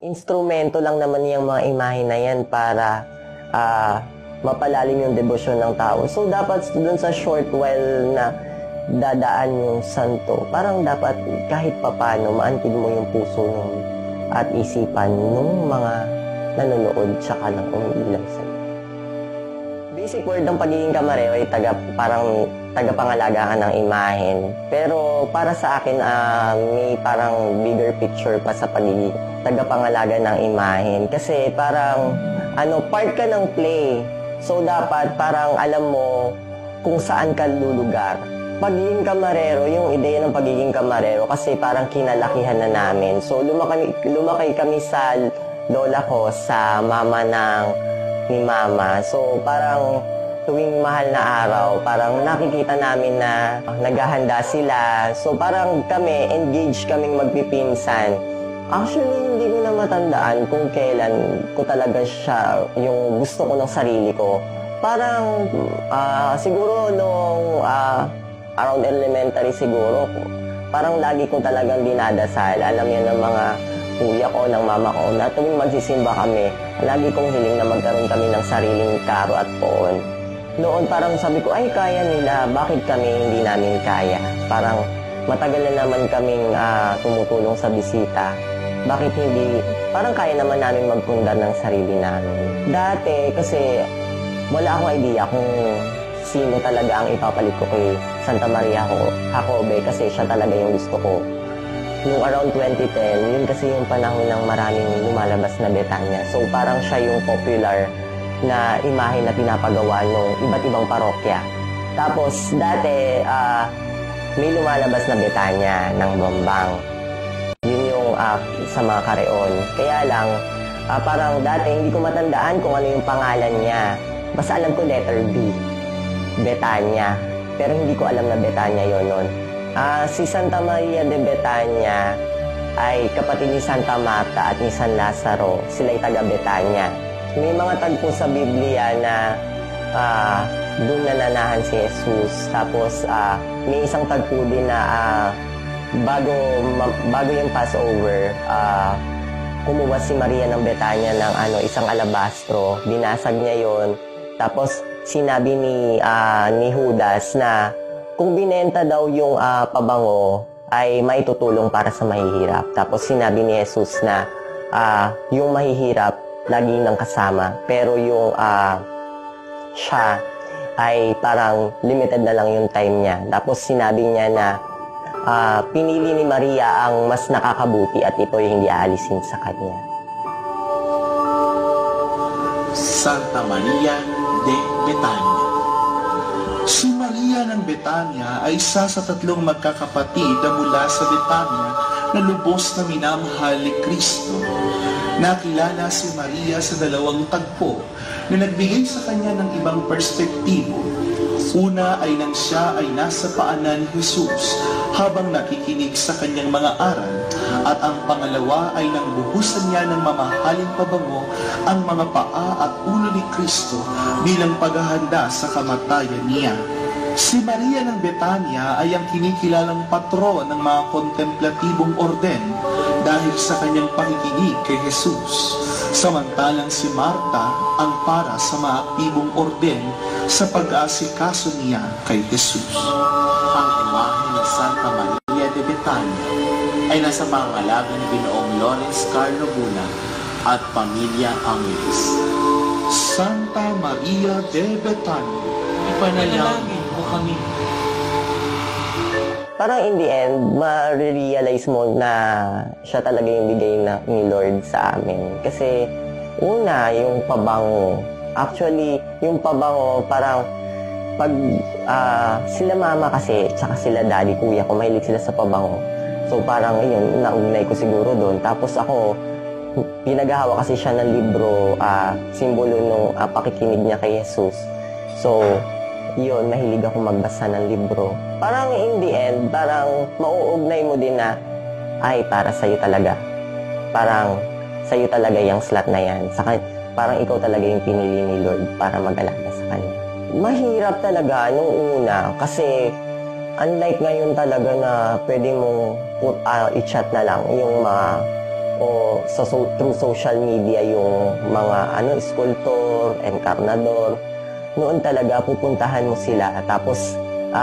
instrumento lang naman yung mga imahe na yan para mapalalim yung debosyon ng tao. So, dapat dun sa short while na dadaan yung santo, parang dapat kahit papano maantid mo yung puso at isipan ng mga nanonood tsaka ng umiilang sa'yo. Basic word ng pagiging kamarero ay parang tagapangalagaan ng imahen. Pero para sa akin, may parang bigger picture pa sa pagiging tagapangalaga ng imahen. Kasi parang part ka ng play. So dapat parang alam mo kung saan ka lulugar. Pagiging kamarero, yung ideya ng pagiging kamarero kasi parang kinalakihan na namin. So lumaki kami sa lola ko, sa mama ni mama. So parang tuwing mahal na araw, parang nakikita namin na naghahanda sila. So parang kami, engaged kaming magpipinsan. Actually, hindi ko na matandaan kung kailan ko talaga siya yung gusto ko ng sarili ko. Parang siguro nung around elementary siguro, parang lagi ko talagang dinadasal. Alam yan ng mga kuya ko, ng mama ko, na tuwing magsisimba kami, lagi kong hiling na magkaroon kami ng sariling karo at poon. Noon parang sabi ko, ay kaya nila, bakit kami hindi namin kaya? Parang matagal na naman kaming tumutulong sa bisita. Bakit hindi, parang kaya naman namin magpundar ng sarili namin. Dati kasi wala akong idea kung sino talaga ang ipapalit ko kay Santa Maria Jacobe kasi siya talaga yung gusto ko. Noong around 2010, yun kasi yung panahon ng maraming lumalabas na Betania. So parang siya yung popular na imahe na pinapagawa ng iba't ibang parokya. Tapos dati may lumalabas na Betania ng Bambang. Yun yung sa mga kareon. Kaya lang, parang dati hindi ko matandaan kung ano yung pangalan niya. Basta alam ko letter B. Betania. Pero hindi ko alam na Betania yun nun. Si Santa Maria de Betania ay kapatid ni Santa Marta at ni San Lazaro. Sila'y taga Betania. May mga tagpo sa Biblia na doon nananahan si Jesus. Tapos may isang tagpo din na bago yung Passover, kumuha si Maria ng Betania ng isang alabastro. Binasag niya yon. Tapos sinabi ni Judas na kung binenta daw yung pabango ay maitutulong para sa mahihirap. Tapos sinabi ni Jesus na yung mahihirap lagi nang kasama. Pero yung siya ay parang limited na lang yung time niya. Tapos sinabi niya na pinili ni Maria ang mas nakakabuti at ito'y hindi aalisin sa kanya. Santa Maria de Betania. Si Maria ng Betania ay isa sa tatlong magkakapatid na mula sa Betania na lubos na minamahal ni Kristo. Nakilala si Maria sa dalawang tagpo na nagbigay sa kanya ng ibang perspektibo. Una ay nang siya ay nasa paanan ni Jesus habang nakikinig sa kanyang mga aral, at ang pangalawa ay nang buhusan niya ng mamahaling pabango ang mga paa at ulo ni Kristo bilang paghahanda sa kamatayan niya. Si Maria ng Betania ay ang kinikilalang patron ng mga kontemplatibong orden dahil sa kanyang pakikinig kay Jesus, samantalang si Marta ang para sa mga aktibong orden sa pag-aasikaso niya kay Jesus. Ang imahe ng Santa Maria de Betania ay nasa pangangalaga ni Ginoong Lawrence Carlo Buna at pamilya Amilis. Santa Maria de Betania, ipanalangin mo kami. Parang in the end, ma-realize mo na siya talaga yung bigay ni Lord sa amin. Kasi una, yung pabango. Actually, yung pabango, parang pag sila mama kasi, tsaka sila daddy, kuya ko, mahilig sila sa pabango. So parang yun, naugnay ko siguro doon. Tapos ako, ginagawa kasi siya ng libro, simbolo nung pakikinig niya kay Jesus. So, yun, mahilig ako magbasa ng libro. Parang in the end, parang mauugnay mo din na, ay, para sa'yo talaga. Parang sa'yo talaga yung slot na yan. Parang ikaw talaga yung pinili ni Lord para mag-alaga sa kanya. Mahirap talaga nung una kasi unlike ngayon talaga na pwede mong i-chat na lang yung mga o through social media yung mga sculptor, encarnador. Noon talaga pupuntahan mo sila tapos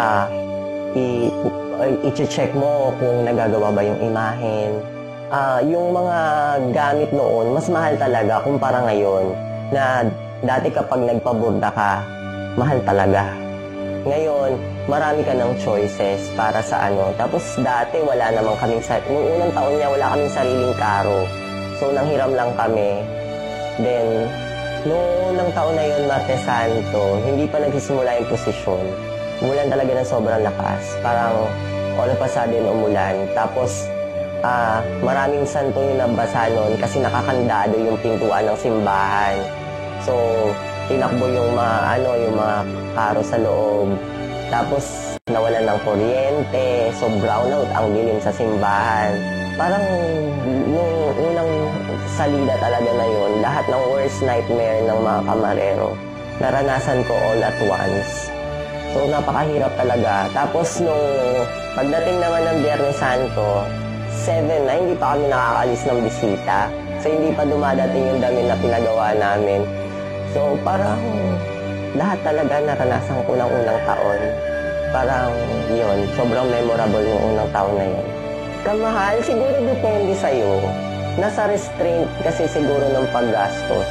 i-check mo kung nagagawa ba yung imahen. Yung mga gamit noon, mas mahal talaga kumpara ngayon na dati kapag nagpaburda ka, mahal talaga. Ngayon, marami ka ng choices para sa Tapos dati wala namang kaming nung unang taon niya wala kaming sariling karo. So nanghiram lang kami. Then, noong unang taon na yun, Martes Santo, hindi pa nagsisimula yung posisyon. Umulan talaga ng sobrang lakas. Parang all of a sudden umulan. Tapos, maraming santo yung nabasa nun kasi nakakandado yung pintuan ng simbahan. So, tinakbo yung mga karo sa loob. Tapos, nawalan ng kuryente. So, brownout ang dilim sa simbahan. Parang, nung unang salida talaga na yun, lahat ng worst nightmare ng mga kamarero, naranasan ko all at once. So, napakahirap talaga. Tapos, nung pagdating naman ng Biyernes Santo, 7 na, hindi pa kami nakakalis ng bisita. So, hindi pa dumadating yung damit na pinagawa namin. So, parang lahat talaga naranasan ko ng unang taon. Parang yun, sobrang memorable yung unang taon na yun. Kamahal, siguro depende sa'yo. Nasa restraint kasi siguro ng paggastos.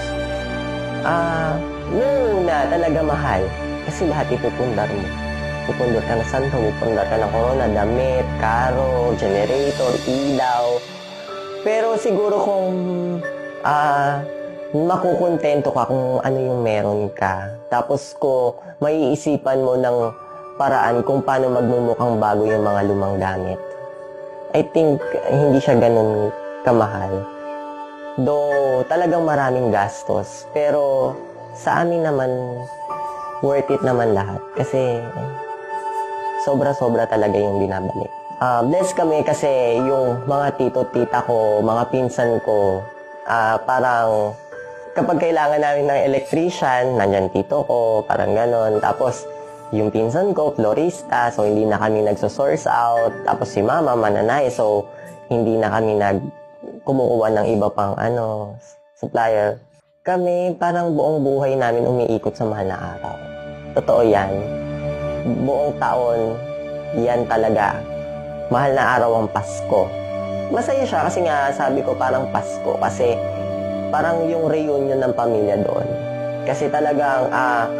Noong una talaga mahal. Kasi lahat ipupundar mo. Pupundar ka ng santo, pupundar ka ng corona, damit, karo, generator, ilaw. Pero siguro kung makukontento ka kung ano yung meron ka. Tapos maiisipan mo ng paraan kung paano magmumukhang bago yung mga lumang gamit. I think hindi siya ganun kamahal. Though talagang maraming gastos. Pero sa amin naman, worth it naman lahat. Kasi sobra-sobra talaga yung binabalik. Blessed kami kasi yung mga tito-tita ko, mga pinsan ko, parang kapag kailangan namin ng electrician, nandyan tito ko, parang ganon. Tapos, yung pinsan ko, florista, so hindi na kami nagsosource out. Tapos si mama, mananay, so hindi na kami kumukuha ng iba pang supplier. Kami, parang buong buhay namin umiikot sa mahal na araw. Totoo yan. Buong taon, yan talaga. Mahal na araw ang Pasko. Masaya siya kasi nga sabi ko parang Pasko kasi parang yung reunion ng pamilya doon. Kasi talagang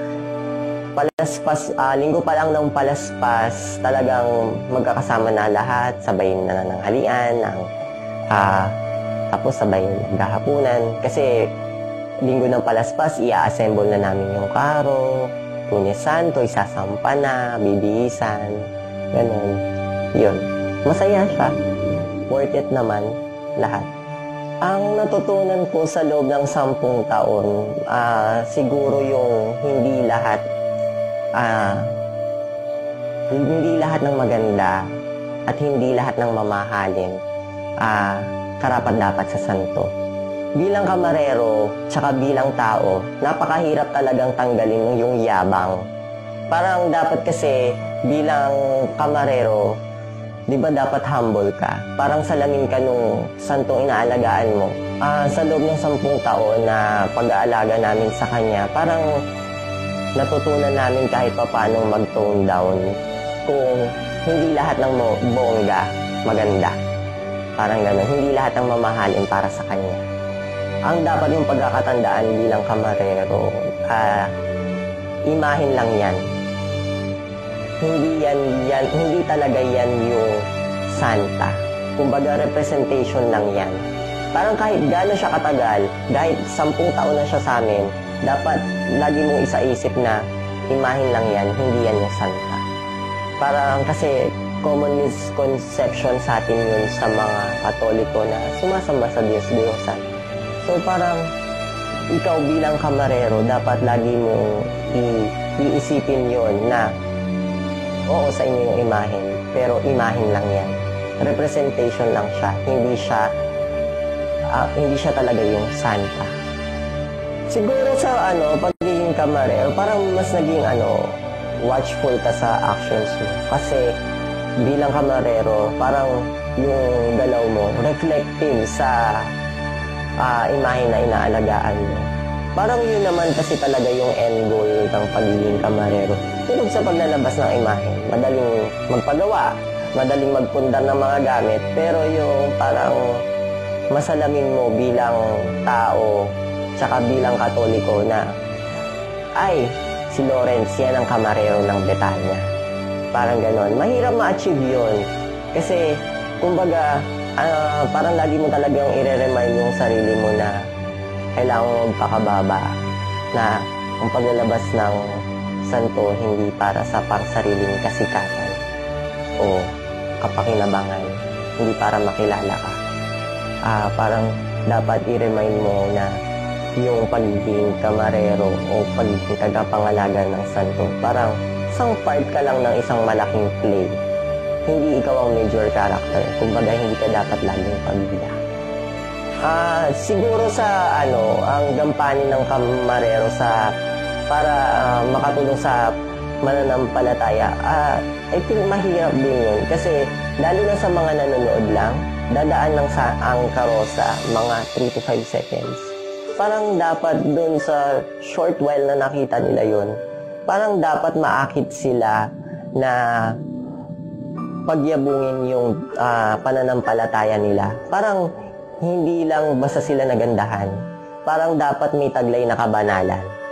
linggo pa lang ng palaspas, talagang magkakasama na lahat, sabay na nananghalian, tapos sabay naghahapunan. Kasi linggo ng palaspas, i-assemble na namin yung karo, Lunes Santo, isasampa na, bibihisan, ganun. Yun. Masaya siya. Worth it naman, lahat. Ang natutunan ko sa loob ng 10 taon, siguro yung hindi lahat ng maganda at hindi lahat ng mamahalin karapat-dapat sa santo. Bilang kamarero, tsaka bilang tao, napakahirap talagang tanggalin yung yabang. Parang dapat kasi bilang kamarero, di ba dapat humble ka? Parang salamin ka nung santong inaalagaan mo. Sa loob ng 10 taon na pag-aalaga namin sa kanya, parang natutunan namin kahit paano mag-tone down kung hindi lahat ng bongga maganda. Parang gano'n, hindi lahat ng mamahalin para sa kanya. Ang dapat yung pagkakatandaan bilang kamarero, imahin lang yan. Hindi talaga yan yung santa. Kumbaga, representation lang yan. Parang kahit gano'n siya katagal, kahit 10 taon na siya sa amin, dapat lagi mong isaisip na imahin lang yan, hindi yan yung santa. Parang kasi common misconception sa atin yun sa mga Katoliko na sumasamba sa Diyos-Diyosan. So parang ikaw bilang kamarero, dapat lagi mong iisipin yon na oo sa inyo yung imahin, pero imahin lang yan. Representation lang siya, hindi siya talaga yung santa. Siguro sa pagiging kamarero, parang mas naging watchful ka sa actions mo. Kasi bilang kamarero, parang yung galaw mo reflective sa imahe na inaalagaan mo. Parang yun naman kasi talaga yung end goal ng pagiging kamarero. Tulad sa paglalabas ng imahe, madaling magpagawa, madaling magpundar ng mga gamit, pero yung parang masalamin mo bilang tao, tsaka bilang Katoliko na, ay, si Lawrence, yan ang kamarero ng Betania. Parang ganon. Mahirap ma-achieve yun. Kasi, kumbaga, parang lagi mo talagang i-remind yung sarili mo na kailangan mo magpakababa, na ang paglalabas ng santo hindi para sa pangsariling kasikatan o kapakinabangan, hindi para makilala ka. Parang dapat i-remind mo na yung pagiging kamarero o pagiging tagapangalaga ng santo, parang isang part ka lang ng isang malaking play. Hindi ikaw ang major character. Kumbaga, hindi ka dapat laging pabida. Siguro sa ang gampanin ng kamarero para makatulong sa mananampalataya, I think mahirap din yun. Kasi lalo na sa mga nanonood lang, dadaan lang ang karosa mga 3 to 5 seconds. Parang dapat dun sa short while na nakita nila yun, parang dapat maakit sila na pagyabungin yung pananampalataya nila. Parang hindi lang basta sila nagandahan. Parang dapat may taglay na kabanalan.